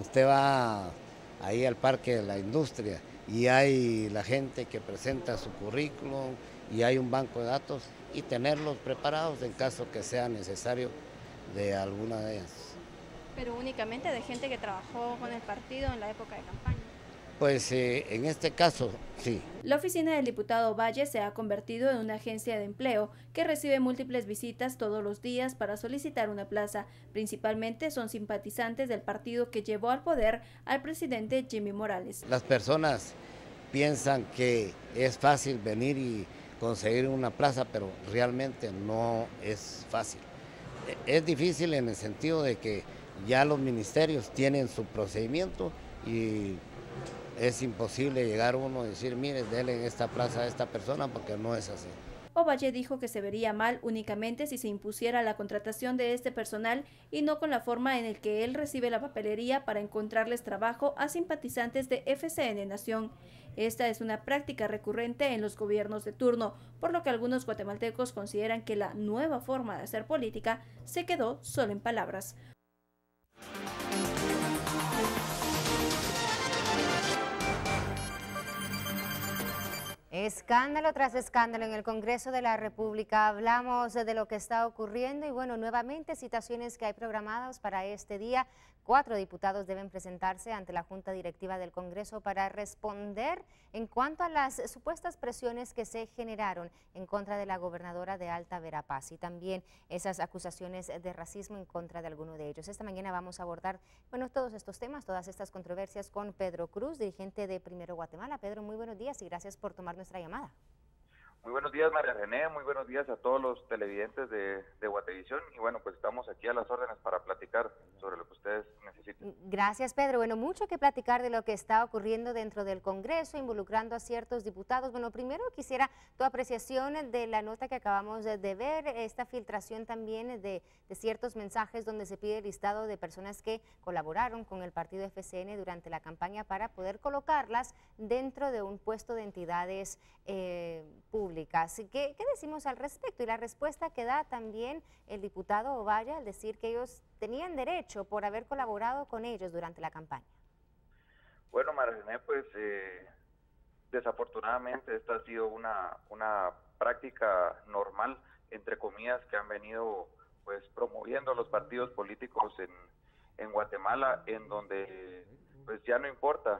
Usted va ahí al Parque de la Industria y hay la gente que presenta su currículum y hay un banco de datos y tenerlos preparados en caso que sea necesario de alguna de ellas. Pero únicamente de gente que trabajó con el partido en la época de campaña. Pues en este caso, sí. La oficina del diputado Valle se ha convertido en una agencia de empleo que recibe múltiples visitas todos los días para solicitar una plaza. Principalmente son simpatizantes del partido que llevó al poder al presidente Jimmy Morales. Las personas piensan que es fácil venir y conseguir una plaza, pero realmente no es fácil. Es difícil en el sentido de que ya los ministerios tienen su procedimiento y es imposible llegar uno y decir, mire, denle en esta plaza a esta persona, porque no es así. Ovalle dijo que se vería mal únicamente si se impusiera la contratación de este personal y no con la forma en el que él recibe la papelería para encontrarles trabajo a simpatizantes de FCN Nación. Esta es una práctica recurrente en los gobiernos de turno, por lo que algunos guatemaltecos consideran que la nueva forma de hacer política se quedó solo en palabras. Escándalo tras escándalo en el Congreso de la República. Hablamos de lo que está ocurriendo y bueno, nuevamente citaciones que hay programadas para este día. 4 diputados deben presentarse ante la Junta Directiva del Congreso para responder en cuanto a las supuestas presiones que se generaron en contra de la gobernadora de Alta Verapaz y también esas acusaciones de racismo en contra de alguno de ellos. Esta mañana vamos a abordar, bueno, todos estos temas, todas estas controversias con Pedro Cruz, dirigente de Primero Guatemala. Pedro, muy buenos días y gracias por tomar nuestra llamada. Muy buenos días, María René, muy buenos días a todos los televidentes de Guatevisión y bueno, pues estamos aquí a las órdenes para platicar sobre lo que ustedes necesiten. Gracias, Pedro. Bueno, mucho que platicar de lo que está ocurriendo dentro del Congreso, involucrando a ciertos diputados. Bueno, primero quisiera tu apreciación de la nota que acabamos de ver, esta filtración también de ciertos mensajes donde se pide el listado de personas que colaboraron con el partido FCN durante la campaña para poder colocarlas dentro de un puesto de entidades públicas. ¿Qué decimos al respecto? Y la respuesta que da también el diputado Ovalle al decir que ellos tenían derecho por haber colaborado con ellos durante la campaña. Bueno, María René, pues desafortunadamente esta ha sido una práctica normal, entre comillas, que han venido pues promoviendo los partidos políticos en Guatemala, en donde pues ya no importa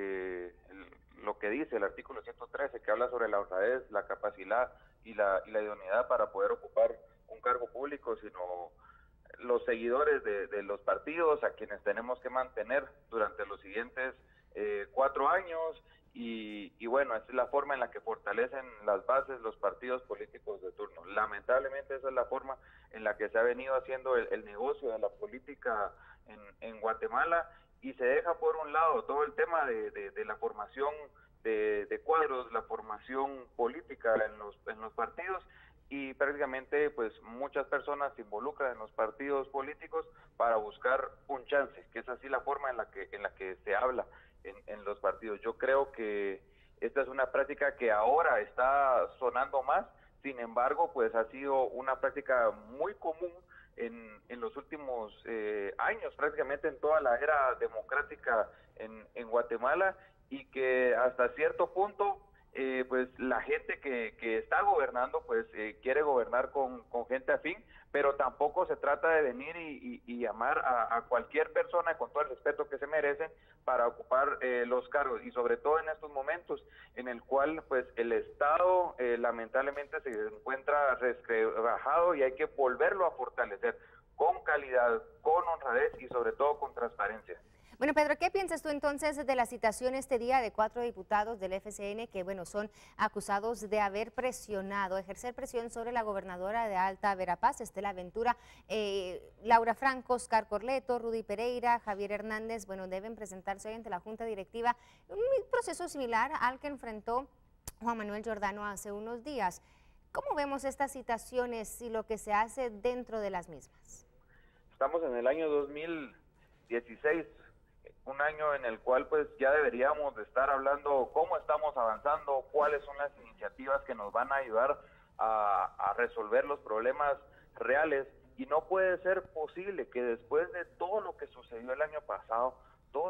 lo que dice el artículo 113, que habla sobre la honradez, la capacidad y la idoneidad para poder ocupar un cargo público, sino los seguidores de los partidos a quienes tenemos que mantener durante los siguientes 4 años y bueno, esa es la forma en la que fortalecen las bases los partidos políticos de turno. Lamentablemente esa es la forma en la que se ha venido haciendo el negocio de la política en Guatemala y se deja por un lado todo el tema de la formación de cuadros, la formación política en los partidos y prácticamente pues muchas personas se involucran en los partidos políticos para buscar un chance, que es así la forma en la que se habla en los partidos. Yo creo que esta es una práctica que ahora está sonando más, sin embargo pues ha sido una práctica muy común en los últimos años, prácticamente en toda la era democrática en Guatemala y que hasta cierto punto pues la gente que está gobernando pues quiere gobernar con gente afín, pero tampoco se trata de venir y llamar a cualquier persona con todo el respeto que se merecen para ocupar los cargos y sobre todo en estos momentos en el cual pues el Estado lamentablemente se encuentra resquebrajado y hay que volverlo a fortalecer con calidad, con honradez y sobre todo con transparencia. Bueno, Pedro, ¿qué piensas tú entonces de la citación este día de 4 diputados del FCN que, bueno, son acusados de haber presionado, ejercer presión sobre la gobernadora de Alta Verapaz, Estela Ventura, Laura Franco, Oscar Corleto, Rudy Pereira, Javier Hernández, bueno, deben presentarse hoy ante la Junta Directiva, un proceso similar al que enfrentó Juan Manuel Giordano hace unos días. ¿Cómo vemos estas citaciones y lo que se hace dentro de las mismas? Estamos en el año 2016, un año en el cual pues ya deberíamos de estar hablando cómo estamos avanzando, cuáles son las iniciativas que nos van a ayudar a resolver los problemas reales y no puede ser posible que después de todo lo que sucedió el año pasado,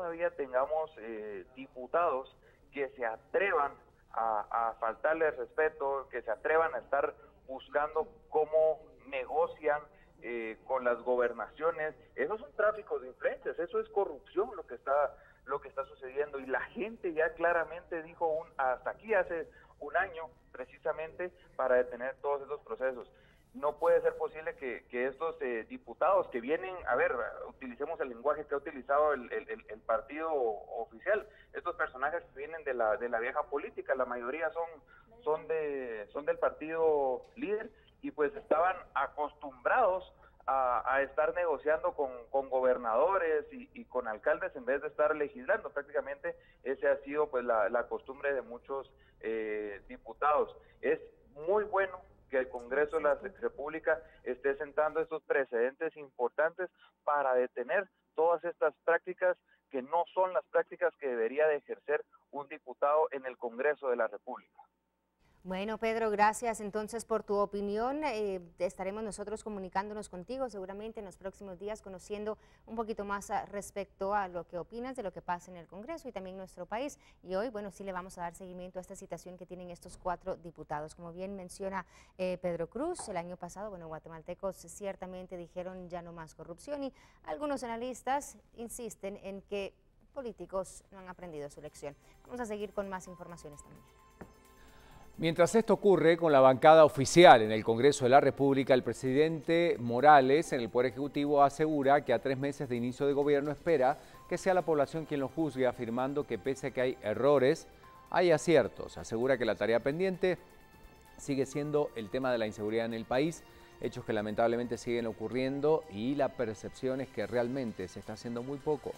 todavía tengamos diputados que se atrevan a faltarle el respeto, que se atrevan a estar buscando cómo negocian con las gobernaciones. Eso es un tráfico de influencias, eso es corrupción lo que está sucediendo, y la gente ya claramente dijo hasta aquí hace un año precisamente para detener todos esos procesos. No puede ser posible que estos diputados que vienen, utilicemos el lenguaje que ha utilizado el partido oficial, estos personajes que vienen de la vieja política, la mayoría son del partido líder, y pues estaban acostumbrados a estar negociando con gobernadores y con alcaldes en vez de estar legislando. Prácticamente ese ha sido pues la costumbre de muchos diputados. Es muy bueno que el Congreso de la República esté sentando estos precedentes importantes para detener todas estas prácticas que no son las prácticas que debería de ejercer un diputado en el Congreso de la República. Bueno, Pedro, gracias entonces por tu opinión. Estaremos nosotros comunicándonos contigo seguramente en los próximos días, conociendo un poquito más respecto a lo que opinas de lo que pasa en el Congreso y también en nuestro país. Y hoy, bueno, sí le vamos a dar seguimiento a esta situación que tienen estos 4 diputados. Como bien menciona Pedro Cruz, el año pasado, bueno, guatemaltecos ciertamente dijeron ya no más corrupción, y algunos analistas insisten en que políticos no han aprendido su lección. Vamos a seguir con más informaciones también. Mientras esto ocurre con la bancada oficial en el Congreso de la República, el presidente Morales en el Poder Ejecutivo asegura que a 3 meses de inicio de gobierno espera que sea la población quien lo juzgue, afirmando que pese a que hay errores, hay aciertos. Asegura que la tarea pendiente sigue siendo el tema de la inseguridad en el país, hechos que lamentablemente siguen ocurriendo, y la percepción es que realmente se está haciendo muy poco.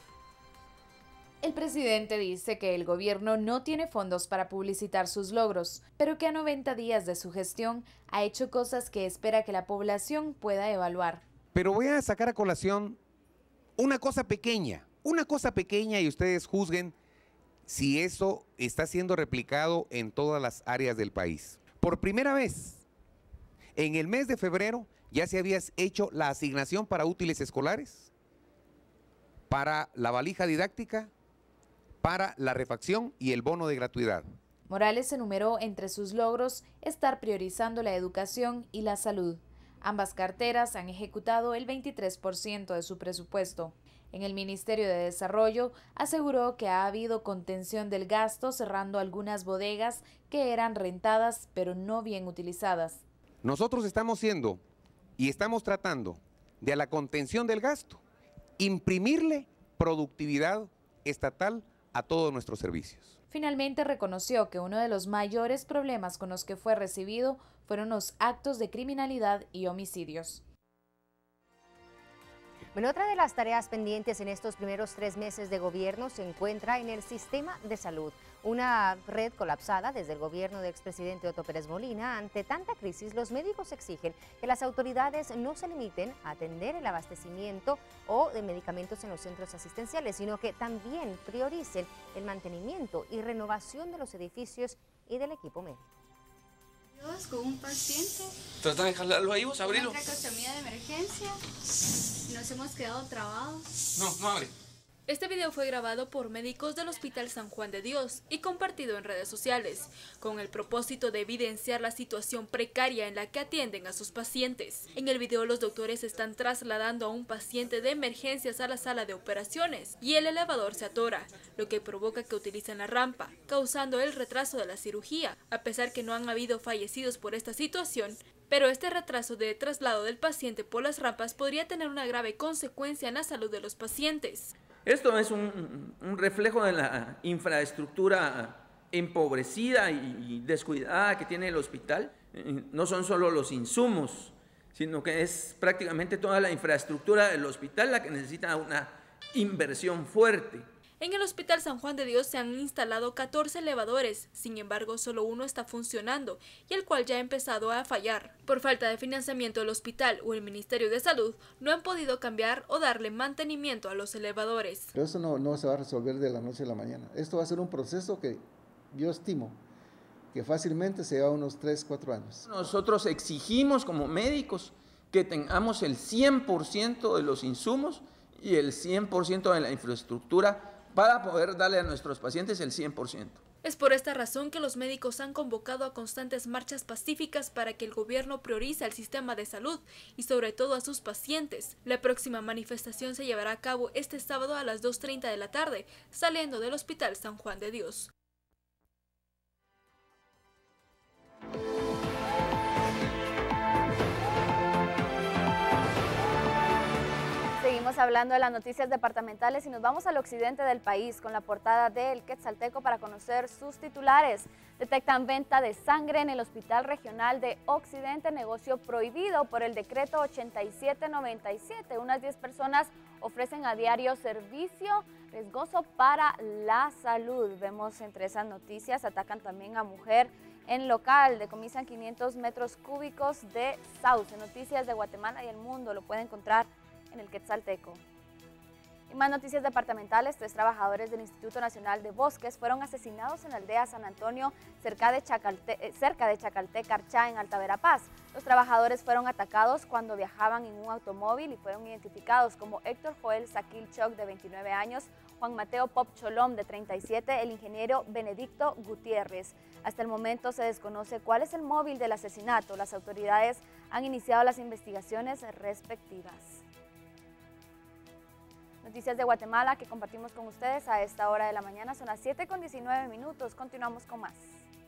El presidente dice que el gobierno no tiene fondos para publicitar sus logros, pero que a 90 días de su gestión ha hecho cosas que espera que la población pueda evaluar. Pero voy a sacar a colación una cosa pequeña y ustedes juzguen si eso está siendo replicado en todas las áreas del país. Por primera vez, en el mes de febrero ya se había hecho la asignación para útiles escolares, para la valija didáctica, para la refacción y el bono de gratuidad. Morales enumeró entre sus logros estar priorizando la educación y la salud. Ambas carteras han ejecutado el 23% de su presupuesto. En el Ministerio de Desarrollo aseguró que ha habido contención del gasto, cerrando algunas bodegas que eran rentadas pero no bien utilizadas. Nosotros estamos tratando de a la contención del gasto, imprimirle productividad estatal a todos nuestros servicios. Finalmente reconoció que uno de los mayores problemas con los que fue recibido fueron los actos de criminalidad y homicidios. Bueno, otra de las tareas pendientes en estos primeros 3 meses de gobierno se encuentra en el sistema de salud. Una red colapsada desde el gobierno del expresidente Otto Pérez Molina. Ante tanta crisis, los médicos exigen que las autoridades no se limiten a atender el abastecimiento o de medicamentos en los centros asistenciales, sino que también prioricen el mantenimiento y renovación de los edificios y del equipo médico. Con un paciente. Trata de jalarlo ahí, vos, abrilo. Una tracostomía de emergencia. Nos hemos quedado trabados. No abre. Este video fue grabado por médicos del Hospital San Juan de Dios y compartido en redes sociales, con el propósito de evidenciar la situación precaria en la que atienden a sus pacientes. En el video, los doctores están trasladando a un paciente de emergencias a la sala de operaciones y el elevador se atora, lo que provoca que utilicen la rampa, causando el retraso de la cirugía. A pesar que no han habido fallecidos por esta situación, pero este retraso de traslado del paciente por las rampas podría tener una grave consecuencia en la salud de los pacientes. Esto es un reflejo de la infraestructura empobrecida y descuidada que tiene el hospital. No son solo los insumos, sino que es prácticamente toda la infraestructura del hospital la que necesita una inversión fuerte. En el Hospital San Juan de Dios se han instalado 14 elevadores, sin embargo solo uno está funcionando y el cual ya ha empezado a fallar. Por falta de financiamiento del hospital o el Ministerio de Salud no han podido cambiar o darle mantenimiento a los elevadores. Pero eso no se va a resolver de la noche a la mañana. Esto va a ser un proceso que yo estimo que fácilmente se lleva unos 3-4 años. Nosotros exigimos como médicos que tengamos el 100% de los insumos y el 100% de la infraestructura para poder darle a nuestros pacientes el 100%. Es por esta razón que los médicos han convocado a constantes marchas pacíficas para que el gobierno priorice al sistema de salud y sobre todo a sus pacientes. La próxima manifestación se llevará a cabo este sábado a las 2:30 de la tarde, saliendo del Hospital San Juan de Dios. Seguimos hablando de las noticias departamentales y nos vamos al occidente del país con la portada de El Quetzalteco para conocer sus titulares. Detectan venta de sangre en el Hospital Regional de Occidente, negocio prohibido por el decreto 8797. Unas 10 personas ofrecen a diario servicio riesgoso para la salud. Vemos entre esas noticias, atacan también a mujer en local, decomisan 500 metros cúbicos de sauce. Noticias de Guatemala y el mundo lo pueden encontrar en El Quetzalteco. Y más noticias departamentales, 3 trabajadores del Instituto Nacional de Bosques fueron asesinados en la aldea San Antonio, cerca de Chacaltec, Carchá, en Alta Verapaz. Los trabajadores fueron atacados cuando viajaban en un automóvil y fueron identificados como Héctor Joel Saquil Choc, de 29 años, Juan Mateo Pop Cholom, de 37, el ingeniero Benedicto Gutiérrez. Hasta el momento se desconoce cuál es el móvil del asesinato. Las autoridades han iniciado las investigaciones respectivas. Noticias de Guatemala que compartimos con ustedes a esta hora de la mañana, son las 7:19. Continuamos con más.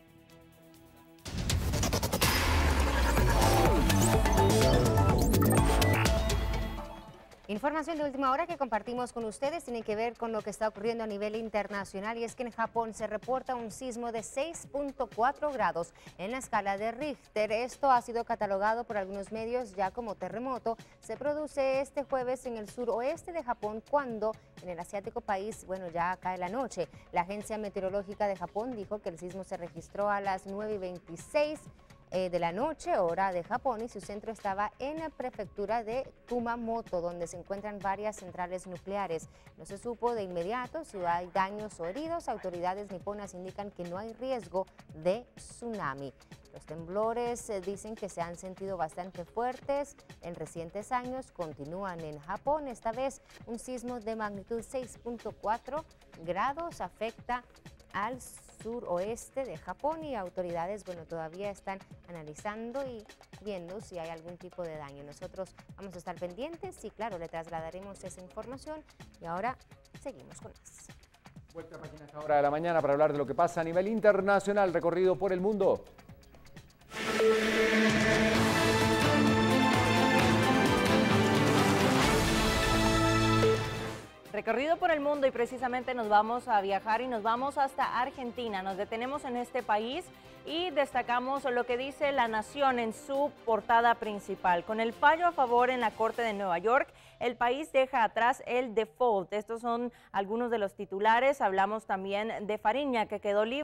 Información de última hora que compartimos con ustedes tiene que ver con lo que está ocurriendo a nivel internacional, y es que en Japón se reporta un sismo de 6.4 grados en la escala de Richter. Esto ha sido catalogado por algunos medios ya como terremoto. Se produce este jueves en el suroeste de Japón, cuando en el asiático país, ya cae la noche. La Agencia Meteorológica de Japón dijo que el sismo se registró a las 9:26 de la noche, hora de Japón, y su centro estaba en la prefectura de Kumamoto, donde se encuentran varias centrales nucleares. No se supo de inmediato si hay daños o heridos. Autoridades niponas indican que no hay riesgo de tsunami. Los temblores dicen que se han sentido bastante fuertes en recientes años. Continúan en Japón. Esta vez un sismo de magnitud 6.4 grados afecta al suroeste de Japón, y autoridades todavía están analizando y viendo si hay algún tipo de daño. Nosotros vamos a estar pendientes y claro, le trasladaremos esa información. Y ahora seguimos con más. Vuelta a página a esta hora de la mañana para hablar de lo que pasa a nivel internacional, recorrido por el mundo. Recorrido por el mundo, y precisamente nos vamos a viajar y nos vamos hasta Argentina. Nos detenemos en este país y destacamos lo que dice La Nación en su portada principal. Con el fallo a favor en la Corte de Nueva York, el país deja atrás el default. Estos son algunos de los titulares. Hablamos también de Fariña, que quedó libre